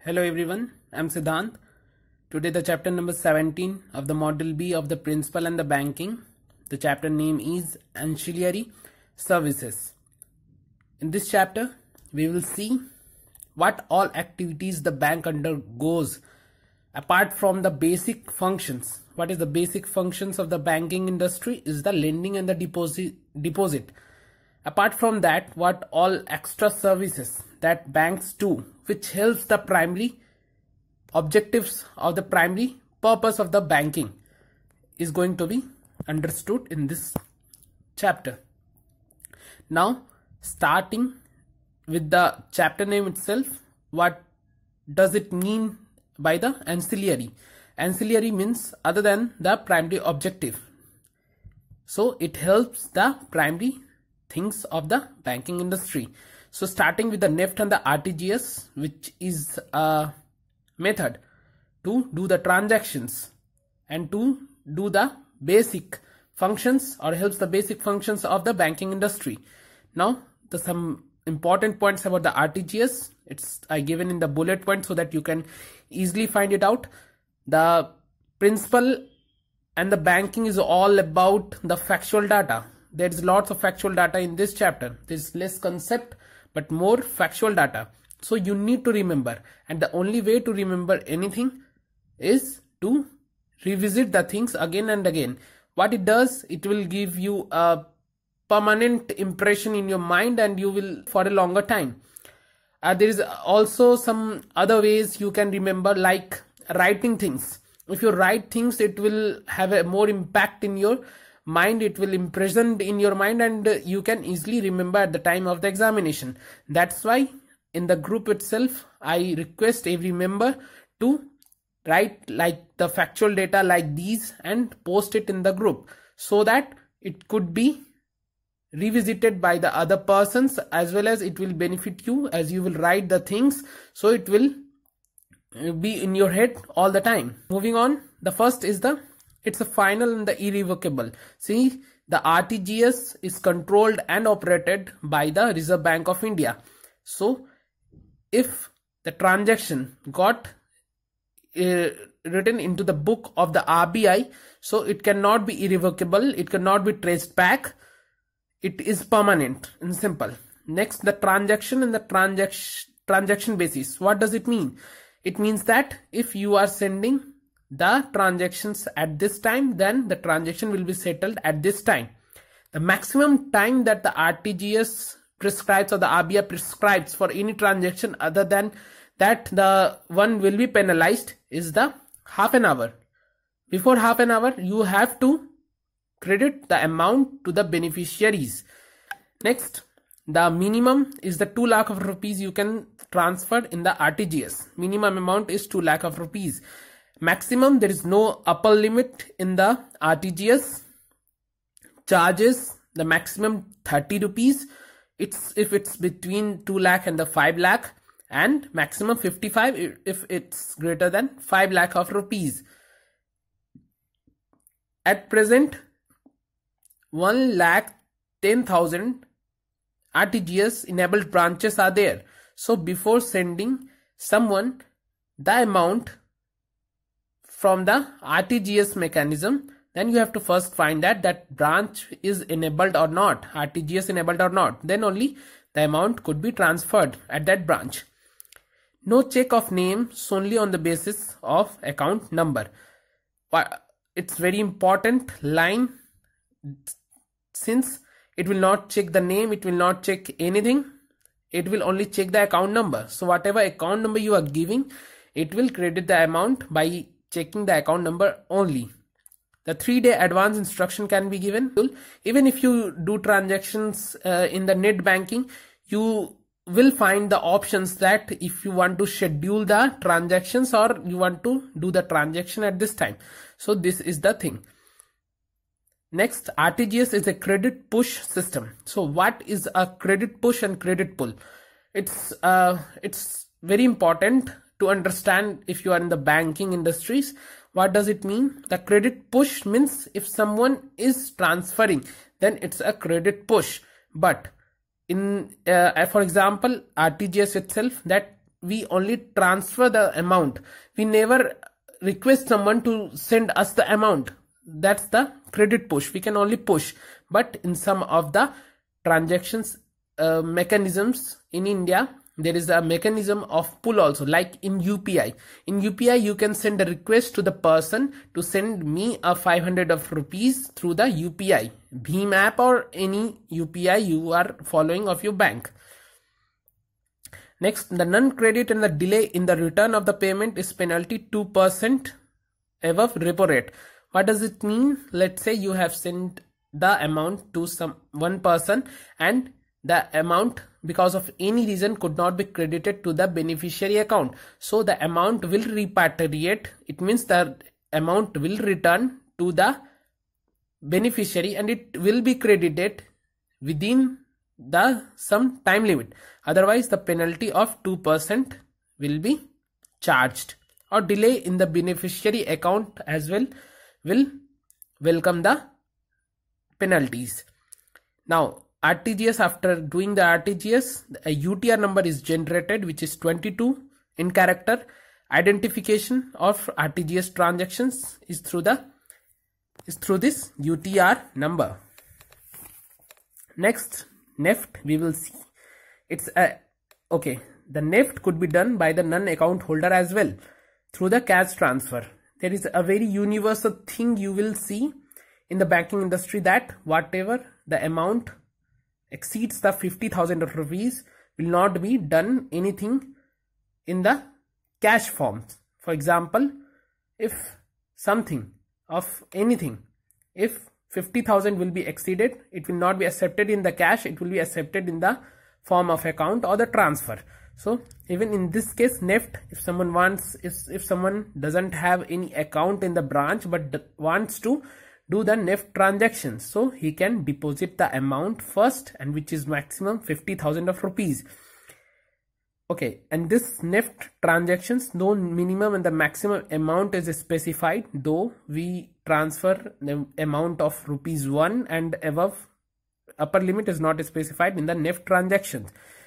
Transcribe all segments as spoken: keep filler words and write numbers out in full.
Hello everyone, I'm Sidhant. Today the chapter number seventeen of the model B of the principal and the banking. The chapter name is Ancillary Services. In this chapter we will see what all activities the bank undergoes apart from the basic functions. What is the basic functions of the banking industry is the lending and the deposit deposit. Apart from that, what all extra services that banks do, which helps the primary objectives of the primary purpose of the banking, is going to be understood in this chapter. Now, starting with the chapter name itself, what does it mean by the ancillary? Ancillary means other than the primary objective. So it helps the primary things of the banking industry. So starting with the N E F T and the R T G S, which is a method to do the transactions and to do the basic functions or helps the basic functions of the banking industry. Now the some important points about the R T G S, it's I given in the bullet point so that you can easily find it out. The principle and the banking is all about the factual data. There's lots of factual data in this chapter. There's less concept but more factual data. So you need to remember, and the only way to remember anything is to revisit the things again and again. What it does, it will give you a permanent impression in your mind and you will for a longer time. Uh, there is also some other ways you can remember, like writing things. If you write things, it will have a more impact in your mind, it will imprison in your mind and you can easily remember at the time of the examination. That's why in the group itself I request every member to write like the factual data like these and post it in the group so that it could be revisited by the other persons, as well as it will benefit you as you will write the things, so it will be in your head all the time. Moving on, the first is the it's a final and the irrevocable. See, the R T G S is controlled and operated by the Reserve Bank of India. So if the transaction got uh, written into the book of the R B I, so it cannot be irrevocable, it cannot be traced back, it is permanent and simple. Next, the transaction and the transaction transaction basis. What does it mean? It means that if you are sending the transactions at this time, then the transaction will be settled at this time. The maximum time that the R T G S prescribes or the R B I prescribes for any transaction other than that the one will be penalized is the half an hour. Before half an hour, you have to credit the amount to the beneficiaries. Next, the minimum is the two lakh of rupees you can transfer in the R T G S. Minimum amount is two lakh of rupees. Maximum, there is no upper limit in the R T G S. Charges, the maximum thirty rupees. It's if it's between two lakh and the five lakh, and maximum fifty-five if it's greater than five lakh of rupees. At present, one lakh ten thousand R T G S enabled branches are there. So before sending someone the amount from the R T G S mechanism, then you have to first find that that branch is enabled or not, R T G S enabled or not. Then only the amount could be transferred at that branch. No check of name solely on the basis of account number. It's very important line, since it will not check the name, it will not check anything. It will only check the account number. So whatever account number you are giving, it will credit the amount by checking the account number only. The three day advance instruction can be given. Even if you do transactions uh, in the net banking, you will find the options that if you want to schedule the transactions or you want to do the transaction at this time. So this is the thing. Next, R T G S is a credit push system. So what is a credit push and credit pull? It's uh, it's very important to understand if you are in the banking industries. What does it mean? The credit push means if someone is transferring, then it's a credit push. But in uh, for example, R T G S itself, that we only transfer the amount. We never request someone to send us the amount. That's the credit push. We can only push. But in some of the transactions uh, mechanisms in India, there is a mechanism of pull also, like in U P I. In U P I, you can send a request to the person to send me a five hundred of rupees through the U P I, Bhim app, or any U P I you are following of your bank. Next, the non-credit and the delay in the return of the payment is penalty two percent above repo rate. What does it mean? Let's say you have sent the amount to some one person and the amount, because of any reason, could not be credited to the beneficiary account. So the amount will repatriate. It means the amount will return to the beneficiary and it will be credited within the some time limit. Otherwise, the penalty of two percent will be charged. Or delay in the beneficiary account as well will welcome the penalties. Now, R T G S, after doing the R T G S, a U T R number is generated, which is twenty-two in character. Identification of R T G S transactions is through the is through this U T R number. Next, N E F T we will see. It's a okay. The N E F T could be done by the non-account holder as well through the cash transfer. There is a very universal thing you will see in the banking industry, that whatever the amount exceeds the fifty thousand rupees will not be done anything in the cash forms. For example, if something of anything, if fifty thousand will be exceeded, it will not be accepted in the cash, it will be accepted in the form of account or the transfer. So even in this case, N E F T, if someone wants, if, if someone doesn't have any account in the branch but wants to do the N E F T transactions, so he can deposit the amount first, and which is maximum fifty thousand of rupees. Okay, and this N E F T transactions, no minimum and the maximum amount is specified, though we transfer the amount of rupees one and above, upper limit is not specified in the N E F T transactions.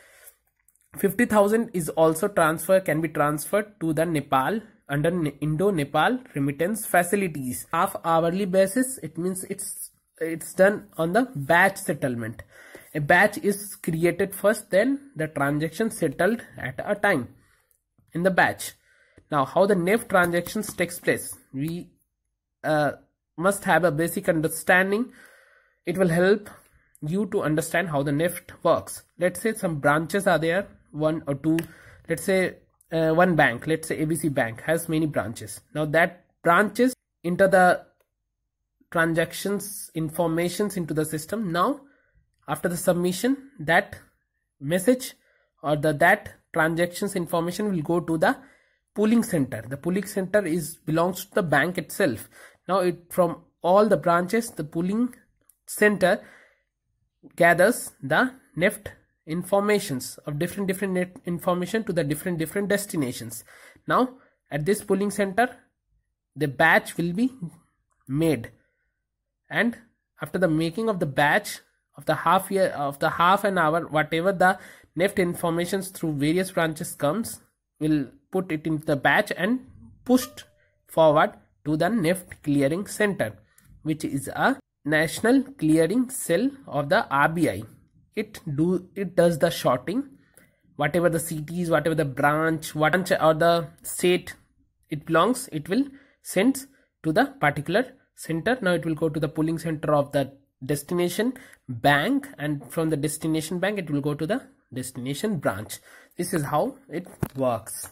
fifty thousand is also transfer, can be transferred to the Nepal under Indo-Nepal remittance facilities. Half hourly basis, it means it's it's done on the batch settlement. A batch is created first, then the transaction settled at a time in the batch. Now, how the N E F T transactions takes place, we uh, must have a basic understanding. It will help you to understand how the N E F T works. Let's say some branches are there, one or two. Let's say uh, one bank, let's say A B C Bank has many branches. Now that branches enter the transactions informations into the system. Now after the submission, that message or the that transactions information will go to the pooling center. The pooling center is belongs to the bank itself. Now it from all the branches, the pooling center gathers the N E F T informations of different different net information to the different different destinations. Now at this pooling center, the batch will be made, and after the making of the batch of the half year of the half an hour, whatever the N E F T informations through various branches comes, will put it into the batch and pushed forward to the N E F T clearing center, which is a national clearing cell of the R B I. It do it does the sorting, whatever the cities, whatever the branch, what branch or the state it belongs, it will send to the particular center. Now it will go to the pooling center of the destination bank, and from the destination bank it will go to the destination branch. This is how it works.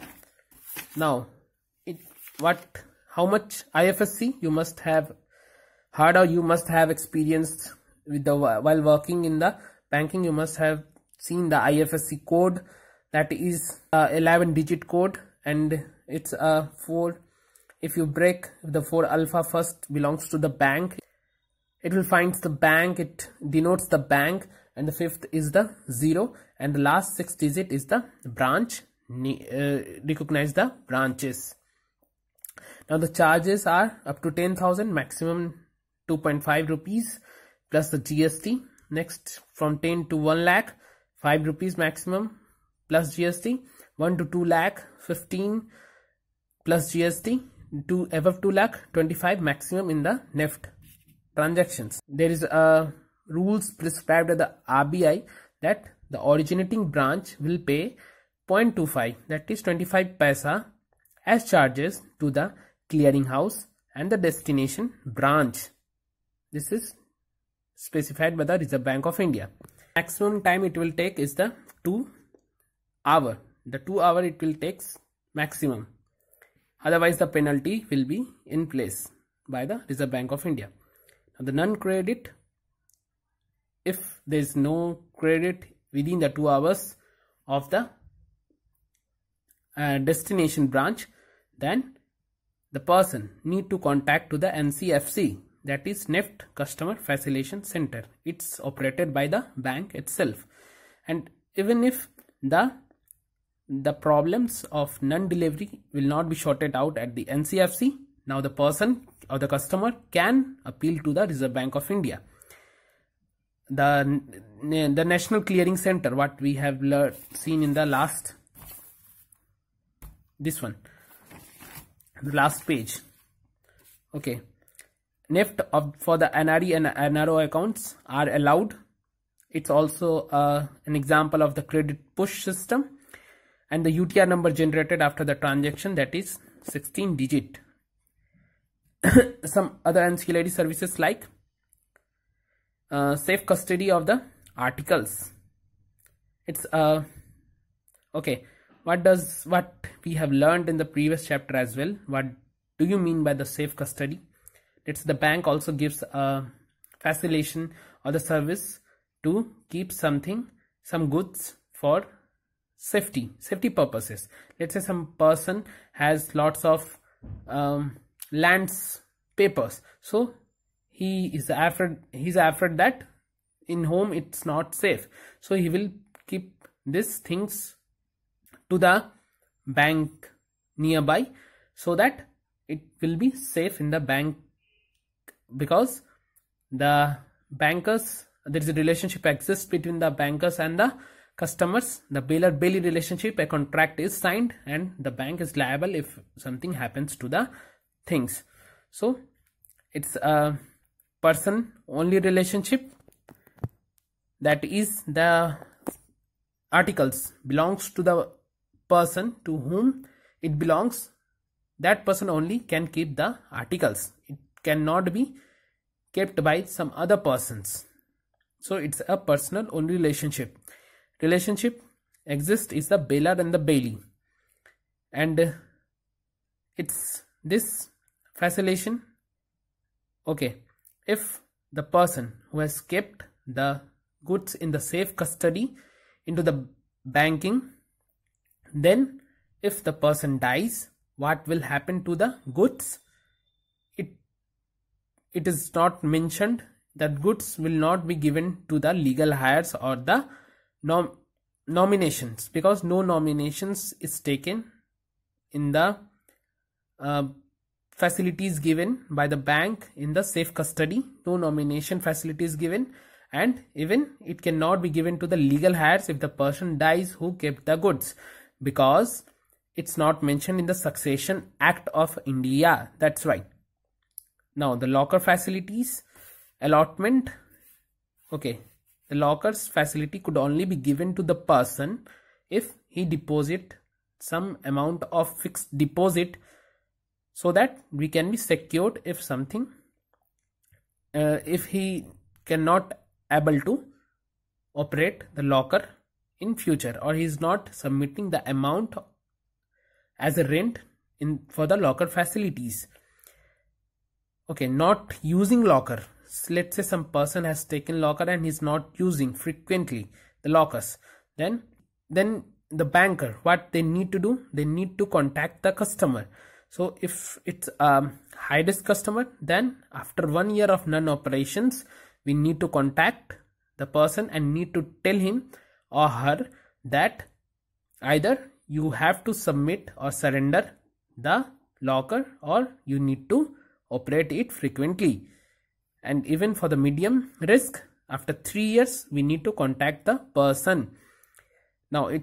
Now it what how much I F S C you must have heard or you must have experienced with the while working in the banking. You must have seen the I F S C code, that is a eleven digit code, and it's a four. If you break the four alpha first belongs to the bank, it will find the bank, it denotes the bank, and the fifth is the zero, and the last six digit is the branch, uh, recognize the branches. Now the charges are up to ten thousand, maximum two point five rupees plus the G S T. Next, from ten to one lakh, five rupees maximum plus G S T. one to two lakh, fifteen plus G S T, to above two lakh, twenty-five maximum in the N E F T transactions. There is a rules prescribed by the R B I that the originating branch will pay zero point two five, that is twenty-five paisa, as charges to the clearinghouse and the destination branch. This is specified by the Reserve Bank of India. Maximum time it will take is the two hour. The two hour it will take maximum. Otherwise, the penalty will be in place by the Reserve Bank of India. Now, the non-credit, if there is no credit within the two hours of the uh, destination branch, then the person need to contact to the N C F C, that is N E F T Customer Facilitation Center. It's operated by the bank itself. And even if the the problems of non-delivery will not be sorted out at the N C F C, now the person or the customer can appeal to the Reserve Bank of India. The, the National Clearing Center, what we have learned, seen in the last, this one, the last page. Okay. N E F T of, for the N R E and N R O accounts are allowed. It's also uh, an example of the credit push system. And the U T R number generated after the transaction, that is sixteen digit. Some other ancillary services like uh, safe custody of the articles. It's uh okay. What does what we have learned in the previous chapter as well? What do you mean by the safe custody? It's the bank also gives a facilitation or the service to keep something, some goods for safety safety purposes. Let's say some person has lots of um, lands papers, so he is afraid he's afraid that in home it's not safe, so he will keep these things to the bank nearby so that it will be safe in the bank, because the bankers, there is a relationship exists between the bankers and the customers. The bailor bailee relationship, a contract is signed and the bank is liable if something happens to the things. So it's a person only relationship, that is the articles belongs to the person to whom it belongs. That person only can keep the articles. It cannot be kept by some other persons. So it's a personal only relationship. Relationship exists is the bailor and the bailee, and it's this facilitation. Okay, if the person who has kept the goods in the safe custody into the banking, then if the person dies, what will happen to the goods? It it is not mentioned that goods will not be given to the legal heirs or the nom nominations, because no nominations is taken in the uh, facilities given by the bank in the safe custody. No nomination facility is given, and even it cannot be given to the legal heirs if the person dies who kept the goods, because it's not mentioned in the Succession Act of India. That's right. Now the locker facilities allotment. Okay, the lockers facility could only be given to the person if he deposit some amount of fixed deposit, so that we can be secured if something uh, if he cannot able to operate the locker in future, or he is not submitting the amount as a rent in for the locker facilities. Okay, not using locker. Let's say some person has taken locker and he's not using frequently the lockers, then then the banker, what they need to do, they need to contact the customer. So if it's a high risk customer, then after one year of non-operations, we need to contact the person and need to tell him or her that either you have to submit or surrender the locker, or you need to operate it frequently. And even for the medium risk, after three years we need to contact the person. Now it's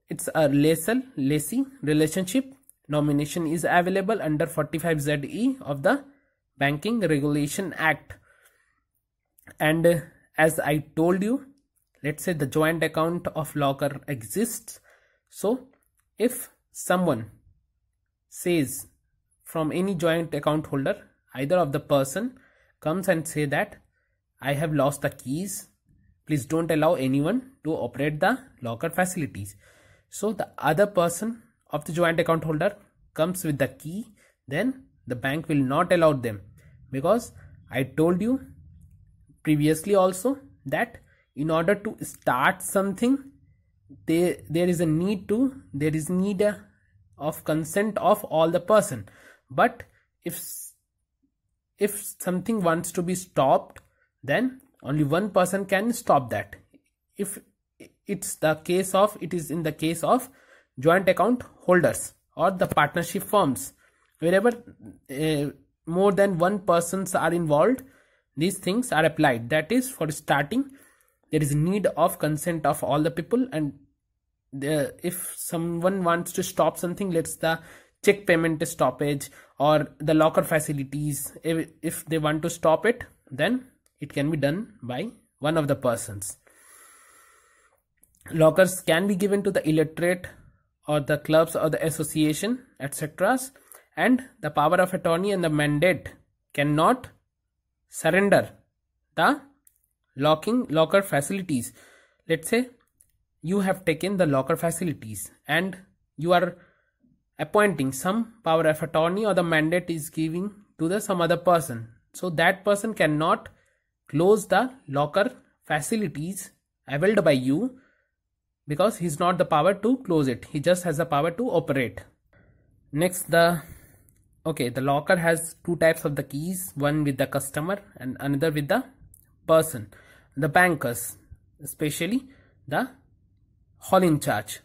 it's a lessor lessee relationship. Nomination is available under forty-five Z E of the Banking Regulation Act. And uh, as I told you, let's say the joint account of locker exists. So if someone says from any joint account holder, either of the person comes and say that I have lost the keys, please don't allow anyone to operate the locker facilities. So the other person of the joint account holder comes with the key, then the bank will not allow them, because I told you previously also that in order to start something, there there is a need to there is need a, of consent of all the person. But if if something wants to be stopped, then only one person can stop that. If it's the case of it is in the case of joint account holders or the partnership firms, wherever uh, more than one persons are involved, these things are applied. That is, for starting, there is need of consent of all the people. And the, if someone wants to stop something, let's the check payment stoppage or the locker facilities, if, if they want to stop it, then it can be done by one of the persons. Lockers can be given to the illiterate or the clubs or the association, et cetera. And the power of attorney and the mandate cannot surrender the locking locker facilities. Let's say you have taken the locker facilities and you are appointing some power of attorney, or the mandate is giving to the some other person. So that person cannot close the locker facilities availed by you, because he's not the power to close it. He just has the power to operate. Next, the okay, the locker has two types of the keys, one with the customer and another with the person. The bankers, especially the hall in charge.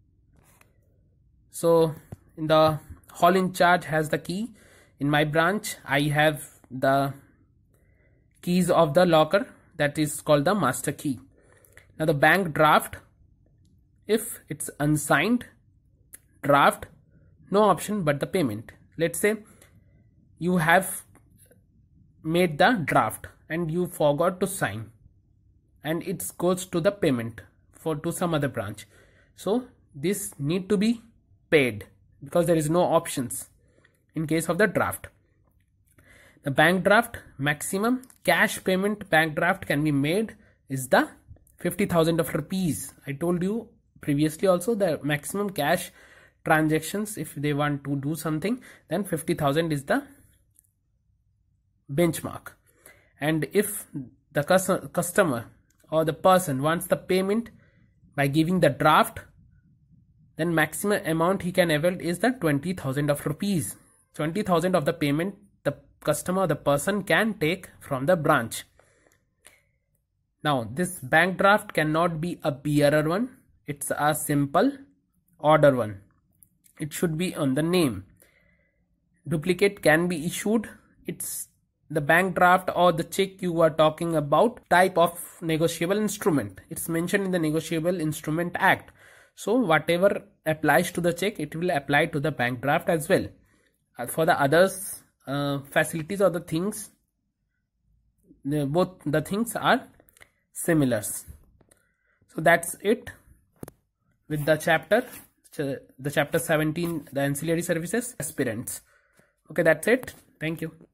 So in the hall in charge has the key. In my branch, I have the keys of the locker, that is called the master key. Now the bank draft, if it's unsigned draft, no option but the payment. Let's say you have made the draft and you forgot to sign, and it goes to the payment for to some other branch. So this need to be paid, because there is no options in case of the draft. The bank draft, maximum cash payment bank draft can be made is the fifty thousand of rupees. I told you previously also the maximum cash transactions, if they want to do something, then fifty thousand is the benchmark. And if the customer or the person wants the payment by giving the draft, then maximum amount he can avail is the twenty thousand of rupees. twenty thousand of the payment the customer, the person can take from the branch. Now this bank draft cannot be a bearer one. It's a simple order one. It should be on the name. Duplicate can be issued. It's the bank draft or the check you are talking about, type of negotiable instrument. It's mentioned in the Negotiable Instrument Act. So whatever applies to the check, it will apply to the bank draft as well. Uh, for the others uh, facilities or the things, the, both the things are similar. So that's it with the chapter, the chapter seventeen, the ancillary services aspirants. Okay, that's it. Thank you.